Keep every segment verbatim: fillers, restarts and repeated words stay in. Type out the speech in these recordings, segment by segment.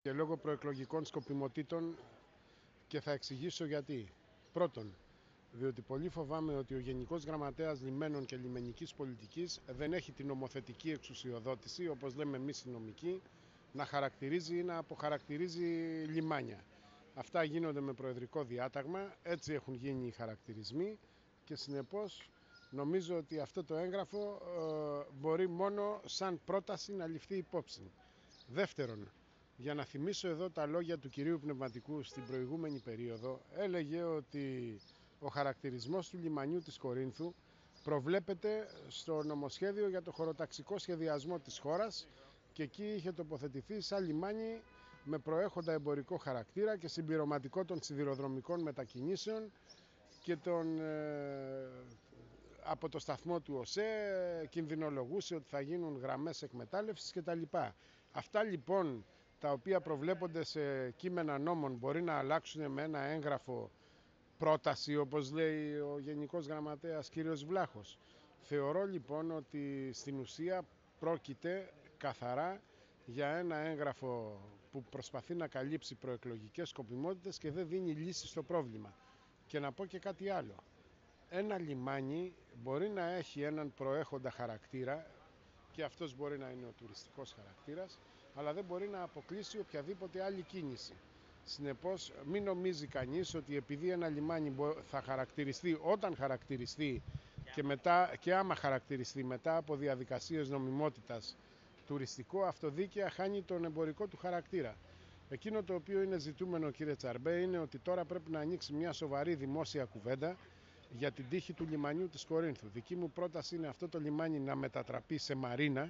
Και λόγω προεκλογικών σκοπιμοτήτων, και θα εξηγήσω γιατί. Πρώτον, διότι πολύ φοβάμαι ότι ο Γενικός Γραμματέας Λιμένων και Λιμενικής Πολιτικής δεν έχει την νομοθετική εξουσιοδότηση, όπως λέμε εμείς οι νομικοί, να χαρακτηρίζει ή να αποχαρακτηρίζει λιμάνια. Αυτά γίνονται με προεδρικό διάταγμα, έτσι έχουν γίνει οι χαρακτηρισμοί και συνεπώς νομίζω ότι αυτό το έγγραφο ε, μπορεί μόνο σαν πρόταση να ληφθεί υπόψη. Δεύτερον, για να θυμίσω εδώ τα λόγια του κυρίου Πνευματικού στην προηγούμενη περίοδο, έλεγε ότι ο χαρακτηρισμός του λιμανιού της Κορίνθου προβλέπεται στο νομοσχέδιο για το χωροταξικό σχεδιασμό της χώρας και εκεί είχε τοποθετηθεί σαν λιμάνι με προέχοντα εμπορικό χαρακτήρα και συμπληρωματικό των σιδηροδρομικών μετακινήσεων και τον, ε, από το σταθμό του ΟΣΕ κινδυνολογούσε ότι θα γίνουν γραμμές εκμετάλλευσης κτλ. Αυτά λοιπόν τα οποία προβλέπονται σε κείμενα νόμων μπορεί να αλλάξουν με ένα έγγραφο πρόταση, όπως λέει ο Γενικός Γραμματέας κ. Βλάχος. Θεωρώ λοιπόν ότι στην ουσία πρόκειται καθαρά για ένα έγγραφο που προσπαθεί να καλύψει προεκλογικές σκοπιμότητες και δεν δίνει λύση στο πρόβλημα. Και να πω και κάτι άλλο. Ένα λιμάνι μπορεί να έχει έναν προέχοντα χαρακτήρα και αυτός μπορεί να είναι ο τουριστικός χαρακτήρας, αλλά δεν μπορεί να αποκλείσει οποιαδήποτε άλλη κίνηση. Συνεπώς, μην νομίζει κανείς ότι επειδή ένα λιμάνι θα χαρακτηριστεί, όταν χαρακτηριστεί και, μετά, και άμα χαρακτηριστεί μετά από διαδικασίες νομιμότητας τουριστικό, αυτοδίκαια χάνει τον εμπορικό του χαρακτήρα. Εκείνο το οποίο είναι ζητούμενο, κύριε Τσαρμπέ, είναι ότι τώρα πρέπει να ανοίξει μια σοβαρή δημόσια κουβέντα για την τύχη του λιμανιού της Κορίνθου. Δική μου πρόταση είναι αυτό το λιμάνι να μετατραπεί σε μαρίνα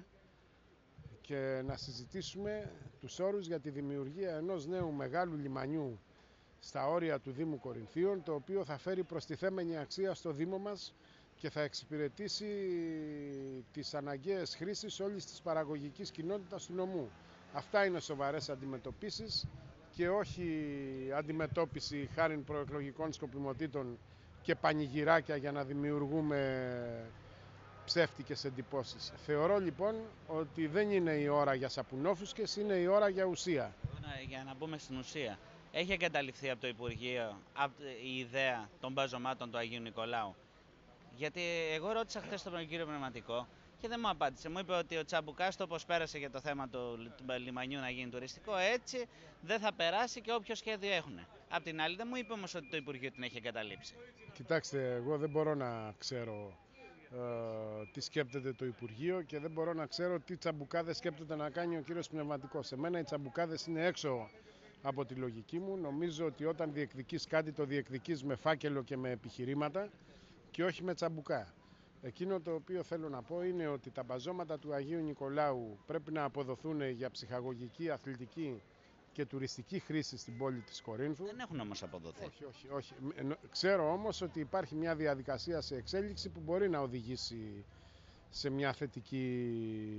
και να συζητήσουμε τους όρους για τη δημιουργία ενός νέου μεγάλου λιμανιού στα όρια του Δήμου Κορινθίων, το οποίο θα φέρει προστιθέμενη αξία στο Δήμο μας και θα εξυπηρετήσει τις αναγκαίες χρήσεις όλης της παραγωγικής κοινότητας του νομού. Αυτά είναι σοβαρές αντιμετωπίσεις και όχι αντιμετώπιση χάριν προεκλογικών σκοπιμοτήτων και πανηγυράκια για να δημιουργούμε ψεύτικες εντυπώσεις. Θεωρώ λοιπόν ότι δεν είναι η ώρα για σαπουνόφουσκες, είναι η ώρα για ουσία. Για να μπούμε στην ουσία, έχει εγκαταλειφθεί από το Υπουργείο η ιδέα των μπαζωμάτων του Αγίου Νικολάου? Γιατί εγώ ρώτησα χθες τον κύριο Πνευματικό και δεν μου απάντησε. Μου είπε ότι ο Τσαμπουκάς, όπως πέρασε για το θέμα του λιμανιού να γίνει τουριστικό, έτσι δεν θα περάσει και όποιο σχέδιο έχουν. Απ' την άλλη, δεν μου είπε όμως ότι το Υπουργείο την έχει εγκαταλείψει. Κοιτάξτε, εγώ δεν μπορώ να ξέρω ε, τι σκέπτεται το Υπουργείο και δεν μπορώ να ξέρω τι τσαμπουκάδες σκέπτεται να κάνει ο κύριος Πνευματικός. Σε μένα οι τσαμπουκάδες είναι έξω από τη λογική μου. Νομίζω ότι όταν διεκδικείς κάτι, το διεκδικείς με φάκελο και με επιχειρήματα και όχι με τσαμπουκά. Εκείνο το οποίο θέλω να πω είναι ότι τα μπαζώματα του Αγίου Νικολάου πρέπει να αποδοθούν για ψυχαγωγική, αθλητική και τουριστική χρήση στην πόλη της Κορίνθου. Δεν έχουν όμως αποδοθεί. Όχι, όχι, όχι. Ξέρω όμως ότι υπάρχει μια διαδικασία σε εξέλιξη που μπορεί να οδηγήσει σε μια θετική,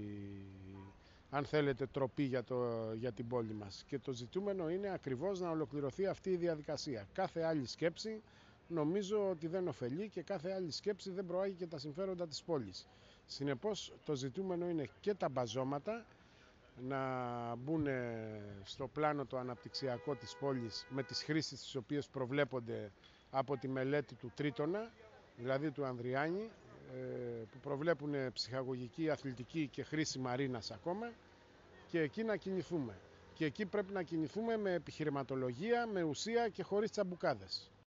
αν θέλετε, τροπή για, το, για την πόλη μας. Και το ζητούμενο είναι ακριβώς να ολοκληρωθεί αυτή η διαδικασία. Κάθε άλλη σκέψη νομίζω ότι δεν ωφελεί και κάθε άλλη σκέψη δεν προάγει και τα συμφέροντα της πόλης. Συνεπώς το ζητούμενο είναι και τα μπαζώματα να μπουν στο πλάνο το αναπτυξιακό της πόλης με τις χρήσεις τις οποίες προβλέπονται από τη μελέτη του Τρίτονα, δηλαδή του Ανδριάνη, που προβλέπουν ψυχαγωγική, αθλητική και χρήση μαρίνας ακόμα, και εκεί να κινηθούμε. Και εκεί πρέπει να κινηθούμε με επιχειρηματολογία, με ουσία και χωρίς τσαμπουκάδες.